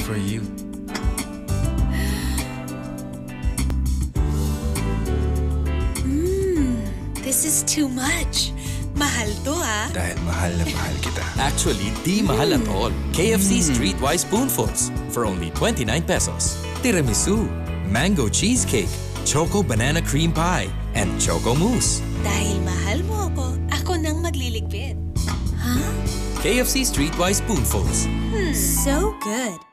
for you. This is too much. Mahal to, ah. Dahil mahal na mahal kita. Actually, di mahal at all. KFC Streetwise Spoonfuls for only 29 pesos. Tiramisu, mango cheesecake, choco banana cream pie, and choco mousse. Dahil mahal mo ako nang magliligpit. KFC Streetwise Spoonfuls. So good.